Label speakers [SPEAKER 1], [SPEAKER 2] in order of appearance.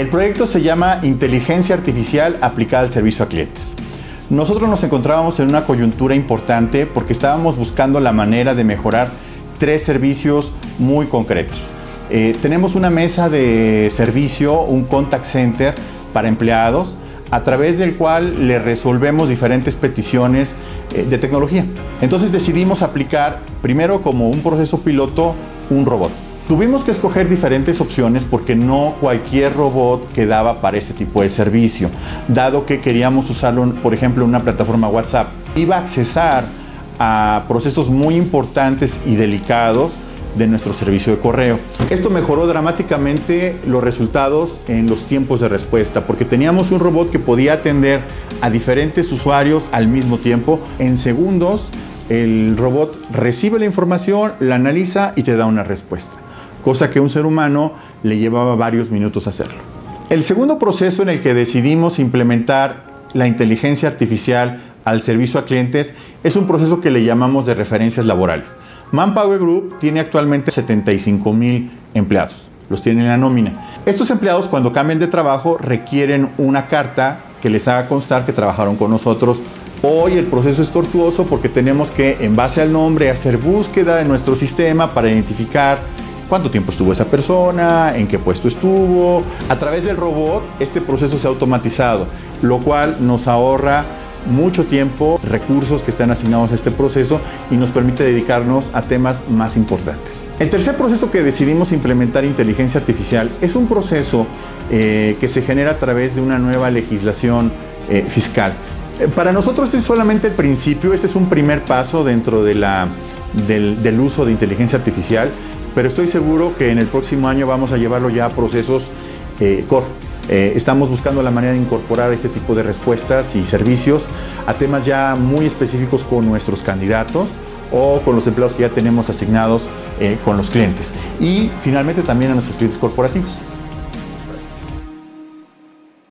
[SPEAKER 1] El proyecto se llama Inteligencia Artificial aplicada al servicio a clientes. Nosotros nos encontrábamos en una coyuntura importante porque estábamos buscando la manera de mejorar 3 servicios muy concretos. Tenemos una mesa de servicio, un contact center para empleados, a través del cual le resolvemos diferentes peticiones de tecnología. Entonces decidimos aplicar primero como un proceso piloto un robot. Tuvimos que escoger diferentes opciones porque no cualquier robot quedaba para este tipo de servicio, dado que queríamos usarlo, por ejemplo, en una plataforma WhatsApp. Iba a accesar a procesos muy importantes y delicados de nuestro servicio de correo. Esto mejoró dramáticamente los resultados en los tiempos de respuesta, porque teníamos un robot que podía atender a diferentes usuarios al mismo tiempo. En segundos, el robot recibe la información, la analiza y te da una respuesta, cosa que a un ser humano le llevaba varios minutos hacerlo. El segundo proceso en el que decidimos implementar la inteligencia artificial al servicio a clientes es un proceso que le llamamos de referencias laborales. Manpower Group tiene actualmente 75,000 empleados, los tiene en la nómina. Estos empleados, cuando cambian de trabajo, requieren una carta que les haga constar que trabajaron con nosotros. Hoy el proceso es tortuoso porque tenemos que, en base al nombre, hacer búsqueda en nuestro sistema para identificar cuánto tiempo estuvo esa persona, en qué puesto estuvo. A través del robot, este proceso se ha automatizado, lo cual nos ahorra mucho tiempo, recursos que están asignados a este proceso y nos permite dedicarnos a temas más importantes. El tercer proceso que decidimos implementar inteligencia artificial es un proceso que se genera a través de una nueva legislación fiscal. Para nosotros este es solamente el principio, este es un primer paso dentro de del uso de inteligencia artificial, pero estoy seguro que en el próximo año vamos a llevarlo ya a procesos core. Estamos buscando la manera de incorporar este tipo de respuestas y servicios a temas ya muy específicos con nuestros candidatos o con los empleados que ya tenemos asignados con los clientes, y finalmente también a nuestros clientes corporativos.